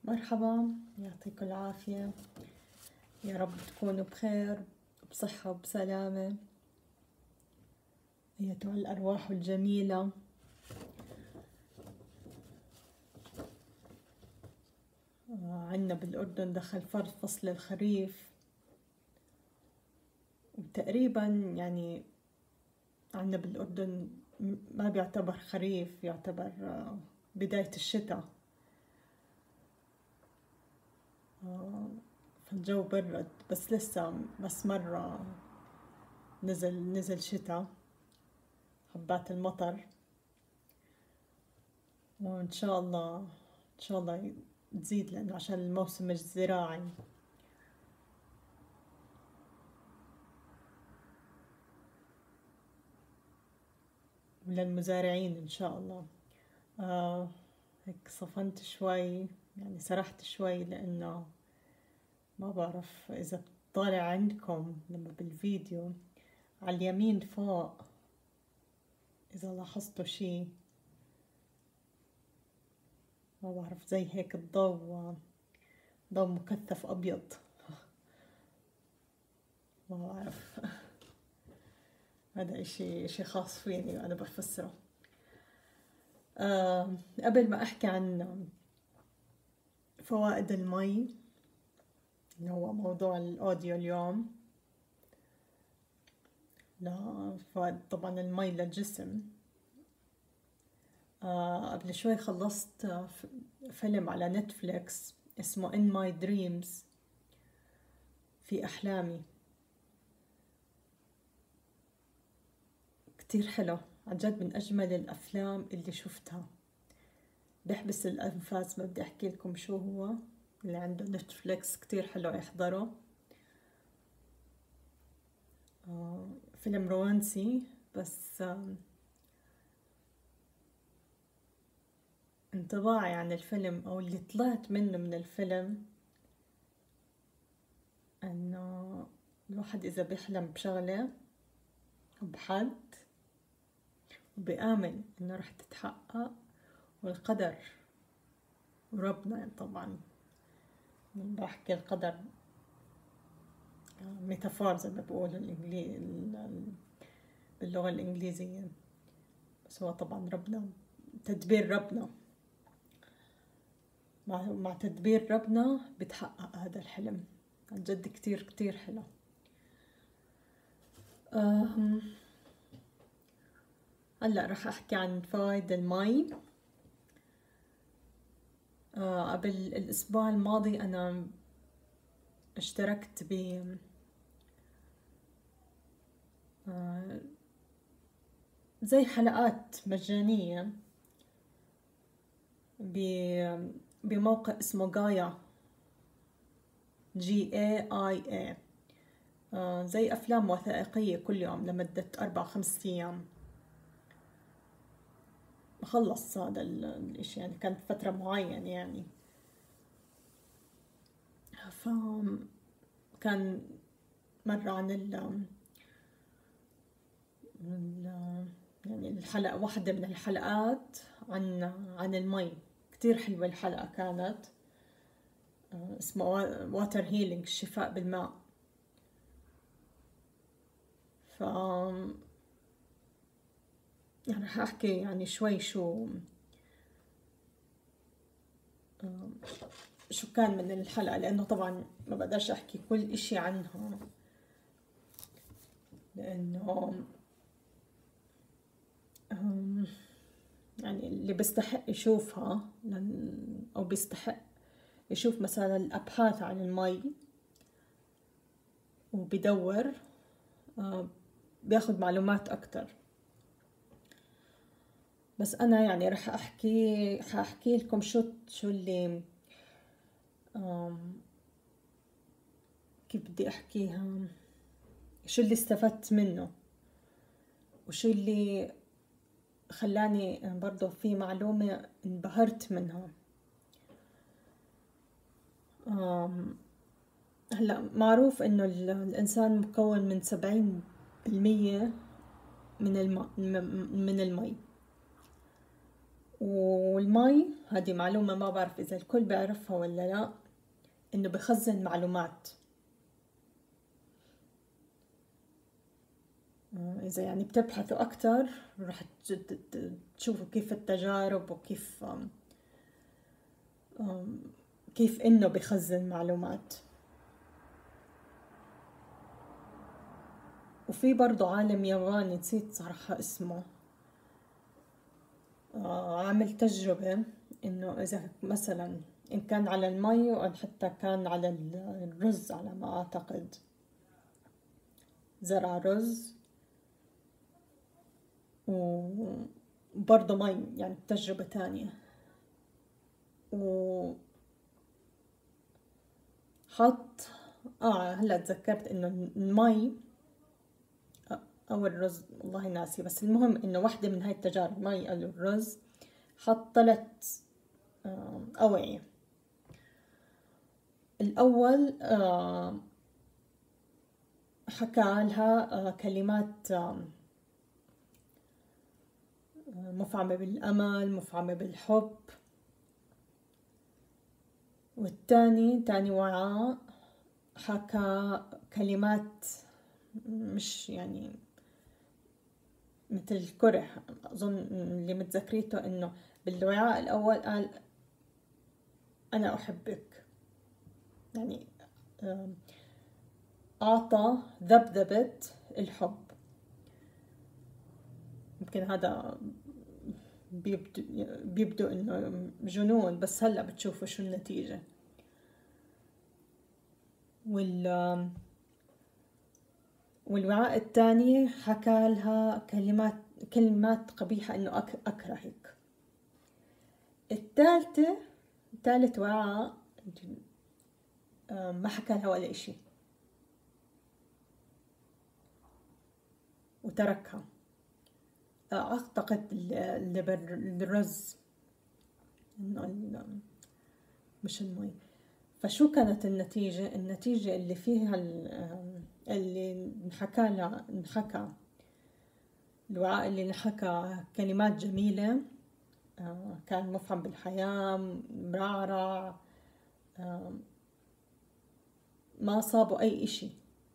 مرحبا، يعطيكم العافية. يا رب تكونوا بخير بصحة وبسلامة أيتها الأرواح الجميلة. عنا بالأردن دخل فصل الخريف، وتقريبا يعني عنا بالأردن ما بيعتبر خريف، يعتبر بداية الشتاء. فالجو برد، بس لسه بس مرة نزل شتاء، حبات المطر. وإن شاء الله تزيد، لأنه عشان الموسم الزراعي. وللمزارعين إن شاء الله. هيك صفنت شوي، يعني سرحت شوي، لأنه ما بعرف إذا بتطالع عندكم لما بالفيديو على اليمين فوق، إذا لاحظتوا شي ما بعرف، زي هيك الضوء مكثف أبيض. ما بعرف. هذا إشي خاص فيني أنا بفسره. قبل ما أحكي عن فوائد المي اللي هو موضوع الأوديو اليوم، لا فوائد طبعا المي للجسم. قبل شوي خلصت فيلم على نتفليكس اسمه In My Dreams، في أحلامي. كتير حلو عن جد، من أجمل الأفلام اللي شفتها. بحبس الأنفاس، ما بدي أحكي لكم شو هو. اللي عنده نتفليكس كتير حلو يحضره. فيلم رومانسي، بس انطباعي عن الفيلم أو اللي طلعت منه من الفيلم، إنه الواحد إذا بيحلم بشغلة وبحد وبآمن إنه رح تتحقق، والقدر وربنا يعني طبعا بحكي القدر ميتافور زي ما بقولوا باللغة الإنجليزية، بس هو طبعا ربنا، تدبير ربنا. مع تدبير ربنا بتحقق هذا الحلم. عن جد كتير كتير حلو. هلأ رح أحكي عن فوائد المي. قبل الأسبوع الماضي أنا اشتركت زي حلقات مجانية بموقع اسمه غايا، GAIA. زي أفلام وثائقية كل يوم لمدة 4-5 أيام. بخلص هذا الإشي، يعني كانت فترة معينة يعني. فكان مرة عن يعني الحلقة، واحدة من الحلقات عن المي. كتير حلوة الحلقة كانت. اسمه واتر هيلينج، الشفاء بالماء. ف يعني هحكي يعني شوي شو كان من الحلقة، لأنه طبعا ما بقدرش أحكي كل إشي عنها، لأنه يعني اللي بيستحق يشوفها أو بيستحق يشوف مثلا الأبحاث عن المي وبيدور، بياخد معلومات أكتر. بس أنا يعني رح أحكي لكم شو اللي كيف بدي أحكيها، شو اللي استفدت منه، وشو اللي خلاني برضو في معلومة انبهرت منها. هلا معروف إنه الإنسان مكون من 70% من الماء، من المي، والمي هذه معلومة ما بعرف إذا الكل بيعرفها ولا لا، إنه بخزن معلومات. إذا يعني بتبحثوا أكتر رح تشوفوا كيف التجارب وكيف كيف إنه بخزن معلومات. وفي برضو عالم ياباني نسيت صراحة اسمه، عامل تجربة إنه إذا مثلا إن كان على المي وإن حتى كان على الرز، على ما أعتقد زرع رز وبرضه مي، يعني تجربة تانية. وحط هلا تذكرت إنه المي أو الرز، والله ناسي، بس المهم إنه واحدة من هاي التجارب، مي أو الرز، حط 3 أوعية. الأول حكى لها كلمات مفعمة بالأمل، مفعمة بالحب. والتاني تاني وعاء حكى كلمات مش يعني مثل الكره. أظن اللي متذكريته إنه بالوعاء الأول قال أنا أحبك، يعني أعطى ذبذبة الحب. يمكن هذا بيبدو إنه جنون، بس هلأ بتشوفوا شو النتيجة. والوعاء الثاني حكى لها كلمات قبيحة، إنه أكرهك. ثالث وعاء ما حكى لها ولا إشي وتركها. أعتقد اللي بالرز، إنه مش المي. فشو كانت النتيجة؟ النتيجة اللي فيها اللي انحكى الوعاء اللي انحكى كلمات جميلة، كان مفعم بالحياة، مرعرع، ما صابه أي إشي.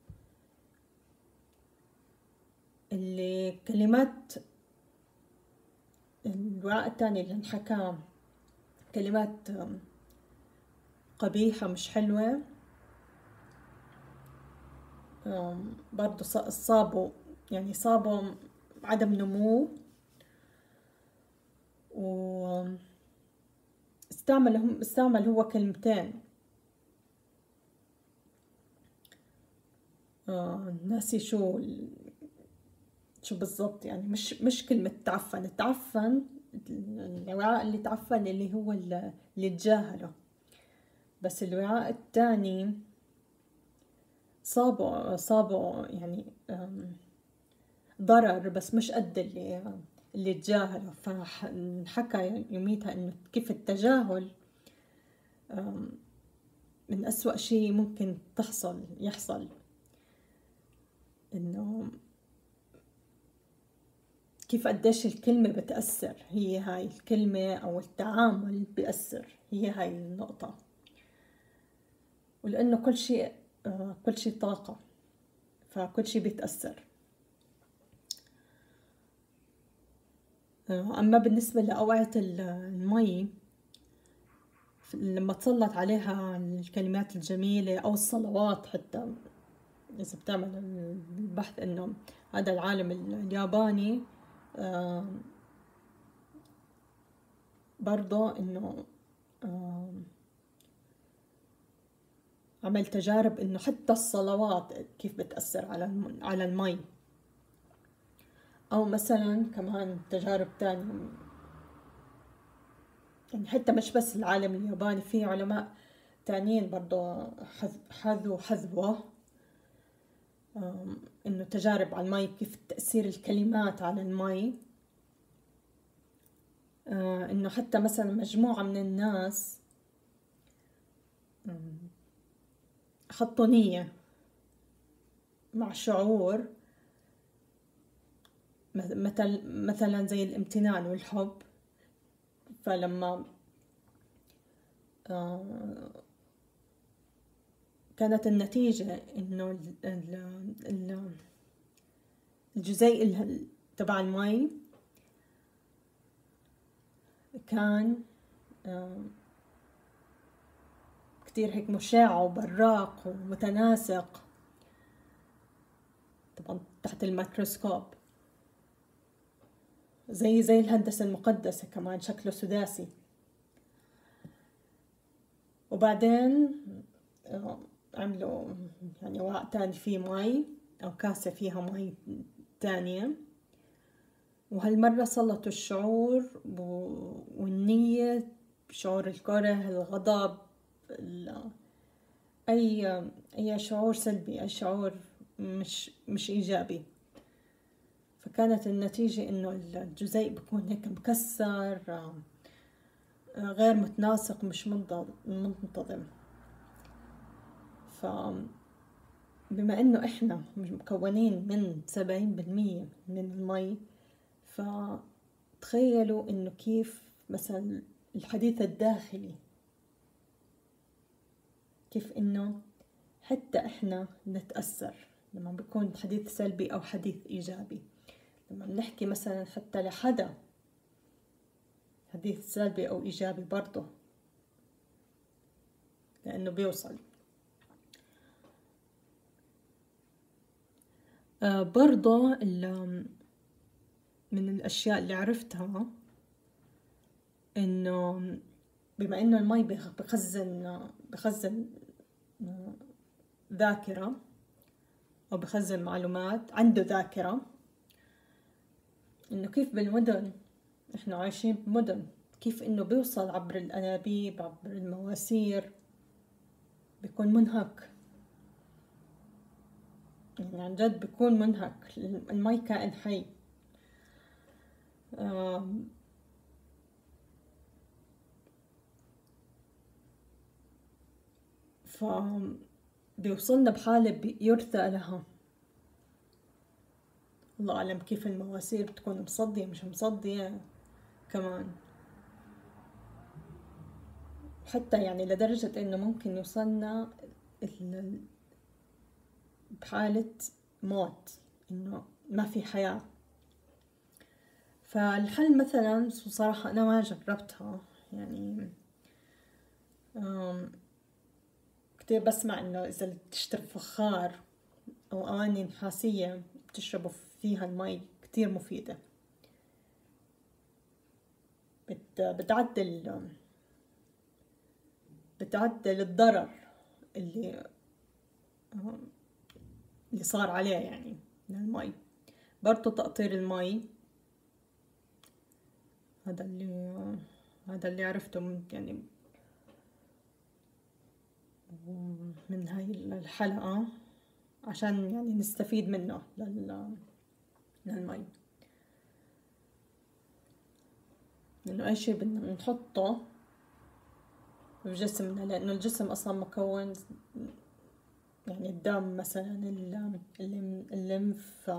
اللي كلمات الوعاء الثاني اللي انحكى كلمات قبيحة مش حلوة، برضو صابوا عدم نمو. استعمل هو كلمتين، ناسي شو بالضبط، يعني مش كلمة تعفن الوعاء اللي تعفن اللي هو اللي تجاهله. بس الوعاء الثاني صابه يعني ضرر، بس مش قد اللي تجاهله. فحكى يوميتها إنه كيف التجاهل من أسوأ شيء ممكن يحصل. إنه كيف قديش الكلمة بتأثر، هي هاي الكلمة أو التعامل بيأثر، هي هاي النقطة. ولأنه كل شيء طاقة، فكل شيء بيتأثر. أما بالنسبة لأوعية المي، لما تسلط عليها الكلمات الجميلة أو الصلوات، حتى إذا بتعمل البحث إنه هذا العالم الياباني برضه إنه عمل تجارب إنه حتى الصلوات كيف بتأثر على المي. أو مثلا كمان تجارب تانية، يعني حتى مش بس العالم الياباني، في علماء تانيين برضو حذوه إنه تجارب على المي، كيف تأثير الكلمات على المي. إنه حتى مثلا مجموعة من الناس حطوا نية مع شعور مثلا زي الامتنان والحب، فلما كانت النتيجة إنه الجزيء تبع المي كان كتير هيك مشع وبراق ومتناسق، طبعا تحت الميكروسكوب، زي الهندسة المقدسة كمان، شكله سداسي. وبعدين عملوا يعني وعاء تاني فيه مي، أو كاسة فيها مي تانية، وهالمرة سلطوا الشعور والنية، شعور الكره، الغضب، أي شعور سلبي، أي شعور مش إيجابي. فكانت النتيجة إنه الجزيء بيكون هيك مكسر، غير متناسق، مش منتظم. بما إنه إحنا مكونين من 70% من المي، فتخيلوا إنه كيف مثلا الحديث الداخلي، كيف إنه حتى إحنا نتأثر لما بيكون حديث سلبي أو حديث إيجابي. لما بنحكي مثلا حتى لحدا حديث سلبي أو إيجابي برضه، لأنه بيوصل. برضه من الأشياء اللي عرفتها إنه بما إنه المي بخزن ذاكرة، أو بخزن معلومات، عنده ذاكرة، إنه كيف بالمدن، إحنا عايشين بمدن، كيف إنه بيوصل عبر الأنابيب، عبر المواسير، بيكون منهك، يعني عن جد بيكون منهك. المي كائن حي. بيوصلنا بحالة يرثى لها. الله أعلم كيف المواسير بتكون مصدية مش مصدية كمان، حتى يعني لدرجة إنه ممكن يوصلنا بحالة موت، إنه ما في حياة. فالحل مثلا صراحة أنا ما جربتها، يعني كتير بسمع إنه إذا تشتري فخار أو أواني نحاسية بتشربوا فيها المي كتير مفيدة، بتعدل الضرر اللي صار عليه يعني من المي. برضو تقطير المي، هذا اللي عرفته يعني من هاي الحلقة، عشان يعني نستفيد منه للمي، لأنه أي شي بدنا نحطه في جسمنا، لأنه الجسم أصلا مكون يعني الدم مثلا، الليمف،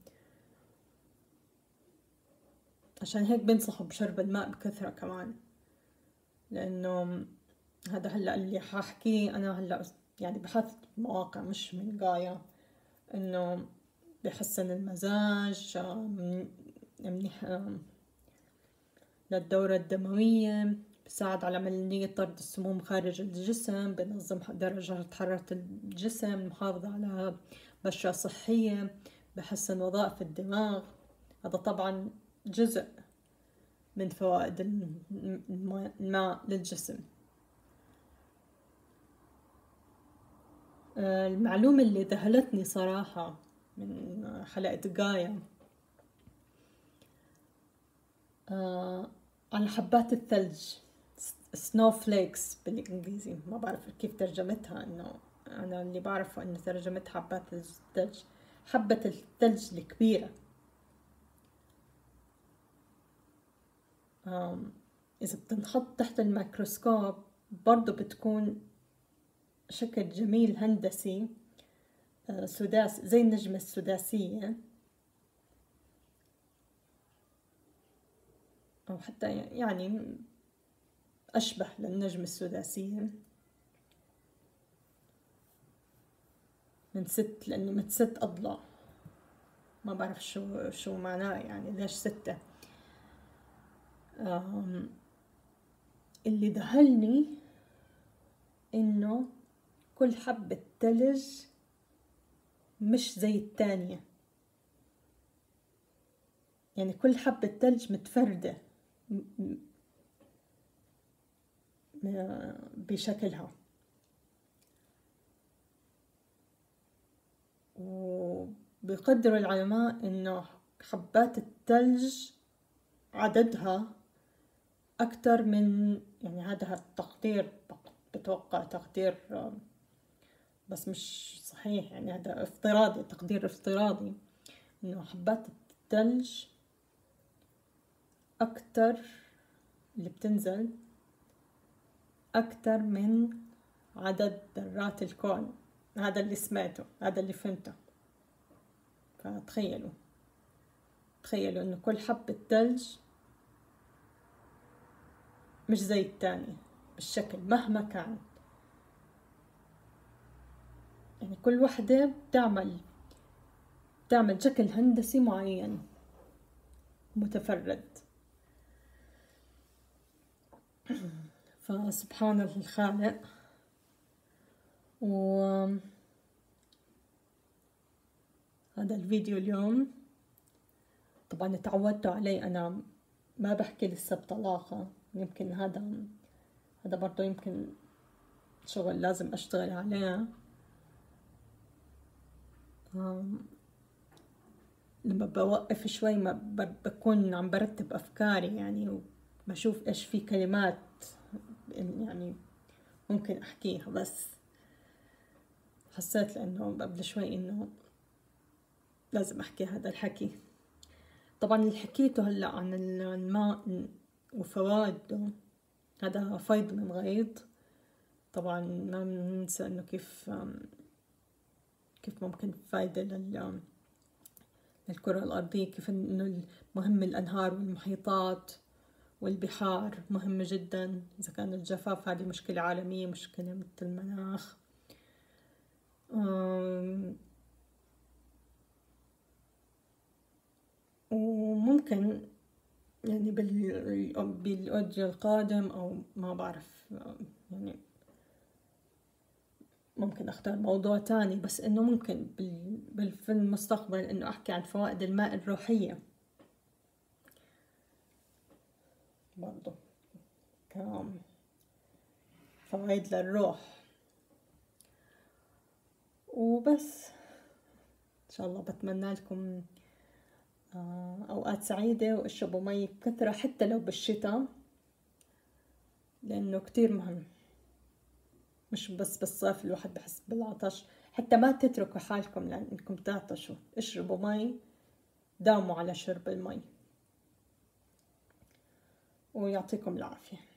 عشان هيك بنصحوا بشرب الماء بكثرة كمان. لأنه هذا هلأ اللي حاحكيه أنا هلأ يعني بحثت مواقع مش من قاية، إنه بحسن المزاج، منيح للدورة الدموية، بساعد على عملية طرد السموم خارج الجسم، بنظم درجة حرارة الجسم، المحافظة على بشرة صحية، بحسن وظائف الدماغ. هذا طبعا جزء من فوائد الماء للجسم. المعلومة اللي ذهلتني صراحة من حلقة غاية على حبات الثلج، سنو فليكس بالإنجليزي، ما بعرف كيف ترجمتها، إنه أنا اللي بعرفه إنه ترجمت حبات الثلج، حبة الثلج الكبيرة. إذا بتنحط تحت الميكروسكوب برضو بتكون شكل جميل هندسي، سداسي زي النجمة السداسية، أو حتى يعني أشبه للنجم السداسية من 6، لأنه من 6 أضلاع. ما بعرف شو معناه، يعني ليش 6. اللي دهلني إنه كل حبة تلج مش زي التانية، يعني كل حبة تلج متفردة بشكلها، وبيقدروا العلماء إنه حبات التلج عددها أكتر من، يعني هذا التقدير بتوقع تقدير بس مش صحيح، يعني هذا افتراضي، تقدير افتراضي، إنه حبات التلج أكتر اللي بتنزل أكتر من عدد ذرات الكون. هذا اللي سمعته، هذا اللي فهمته. فتخيلوا إنه كل حبة تلج مش زي التاني بالشكل مهما كان، يعني كل وحدة بتعمل شكل هندسي معين متفرد. فسبحان الخالق. وهذا الفيديو اليوم طبعا تعودتوا علي، أنا ما بحكي لسه بطلاقة، يمكن هذا برضو يمكن شغل لازم أشتغل عليه. لما بوقف شوي ما بكون عم برتب أفكاري، يعني وبشوف إيش في كلمات يعني ممكن أحكيها، بس حسيت لأنه قبل شوي إنه لازم أحكي هذا الحكي. طبعا اللي حكيته هلأ عن الماء وفوائده، هذا فيض من غيض. طبعا ما ننسى إنه كيف ممكن فايدة للكرة الأرضية، كيف إنه مهم الأنهار والمحيطات والبحار مهمة جدا. إذا كان الجفاف هذه مشكلة عالمية، مشكلة مثل المناخ. وممكن يعني بالأوديو القادم أو ما بعرف، يعني ممكن أختار موضوع تاني، بس إنه ممكن في المستقبل إنه أحكي عن فوائد الماء الروحية برضو، فوائد للروح. وبس إن شاء الله بتمنى لكم أوقات سعيدة، واشربوا مي بكثرة حتى لو بالشتاء، لأنه كتير مهم، مش بس بالصيف الواحد بحس بالعطش. حتى ما تتركوا حالكم لأنكم تعطشوا، اشربوا مي، داوموا على شرب المي، ويعطيكم العافية.